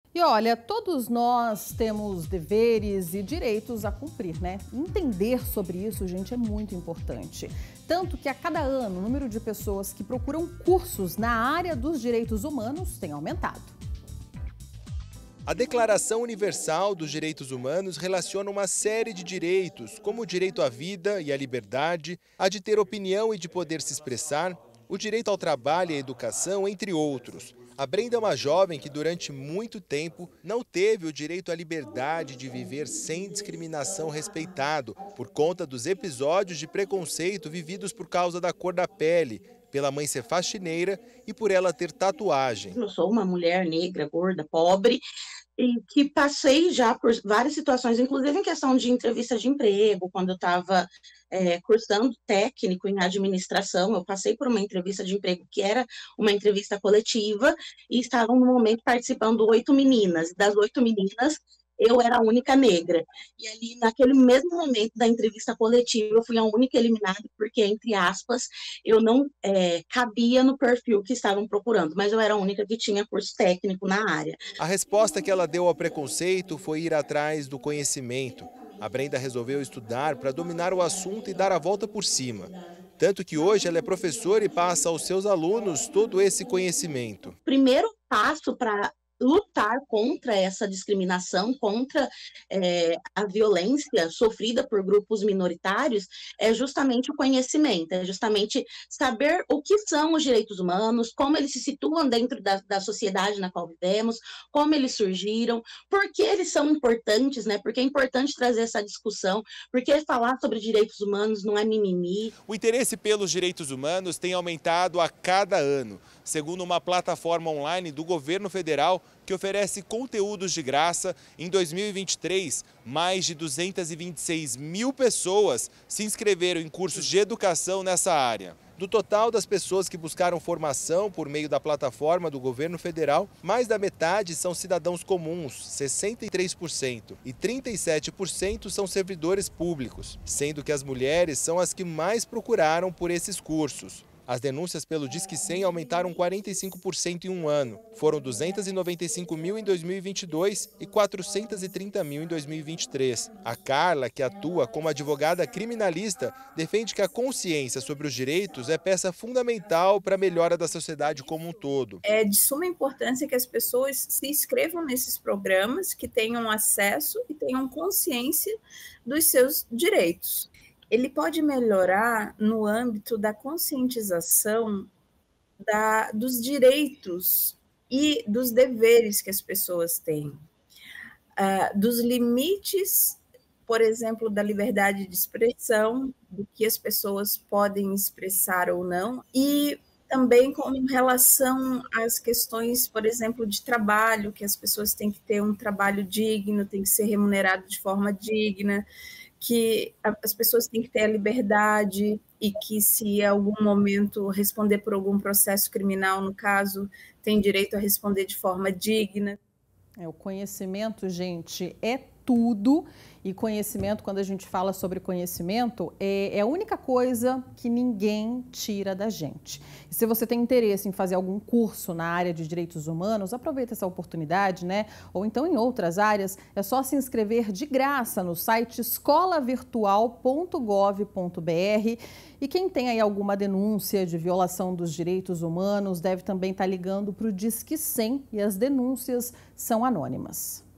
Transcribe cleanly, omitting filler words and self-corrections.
E olha, todos nós temos deveres e direitos a cumprir, né? Entender sobre isso, gente, é muito importante. Tanto que a cada ano o número de pessoas que procuram cursos na área dos direitos humanos tem aumentado. A Declaração Universal dos Direitos Humanos relaciona uma série de direitos, como o direito à vida e à liberdade, a de ter opinião e de poder se expressar, o direito ao trabalho e à educação, entre outros. A Brenda é uma jovem que durante muito tempo não teve o direito à liberdade de viver sem discriminação respeitado, por conta dos episódios de preconceito vividos por causa da cor da pele, pela mãe ser faxineira e por ela ter tatuagem. Eu sou uma mulher negra, gorda, pobre, e que passei já por várias situações, inclusive em questão de entrevista de emprego, quando eu estava cursando técnico em administração, eu passei por uma entrevista de emprego que era uma entrevista coletiva e estavam no momento participando 8 meninas, e das 8 meninas eu era a única negra. E ali, naquele mesmo momento da entrevista coletiva, eu fui a única eliminada, porque, entre aspas, eu não cabia no perfil que estavam procurando, mas eu era a única que tinha curso técnico na área. A resposta que ela deu ao preconceito foi ir atrás do conhecimento. A Brenda resolveu estudar para dominar o assunto e dar a volta por cima. Tanto que hoje ela é professora e passa aos seus alunos todo esse conhecimento. Primeiro passo para lutar contra essa discriminação, contra a violência sofrida por grupos minoritários, é justamente o conhecimento, é justamente saber o que são os direitos humanos, como eles se situam dentro da sociedade na qual vivemos, como eles surgiram, por que eles são importantes, né? Porque é importante trazer essa discussão, porque falar sobre direitos humanos não é mimimi. O interesse pelos direitos humanos tem aumentado a cada ano, segundo uma plataforma online do governo federal que oferece conteúdos de graça. Em 2023, mais de 226 mil pessoas se inscreveram em cursos de educação nessa área. Do total das pessoas que buscaram formação por meio da plataforma do governo federal, mais da metade são cidadãos comuns, 63%, e 37% são servidores públicos, sendo que as mulheres são as que mais procuraram por esses cursos. As denúncias pelo Disque 100 aumentaram 45% em um ano. Foram 295 mil em 2022 e 430 mil em 2023. A Carla, que atua como advogada criminalista, defende que a consciência sobre os direitos é peça fundamental para a melhora da sociedade como um todo. É de suma importância que as pessoas se inscrevam nesses programas, que tenham acesso e tenham consciência dos seus direitos. Ele pode melhorar no âmbito da conscientização dos direitos e dos deveres que as pessoas têm, dos limites, por exemplo, da liberdade de expressão, do que as pessoas podem expressar ou não, e também com relação às questões, por exemplo, de trabalho, que as pessoas têm que ter um trabalho digno, têm que ser remunerado de forma digna, que as pessoas têm que ter a liberdade e que, se em algum momento responder por algum processo criminal, no caso, tem direito a responder de forma digna. O conhecimento, gente, é tudo. E conhecimento, quando a gente fala sobre conhecimento, é a única coisa que ninguém tira da gente. E se você tem interesse em fazer algum curso na área de direitos humanos, aproveita essa oportunidade, né? Ou então em outras áreas, é só se inscrever de graça no site escolavirtual.gov.br. E quem tem aí alguma denúncia de violação dos direitos humanos deve também estar ligando para o Disque 100 e as denúncias são anônimas.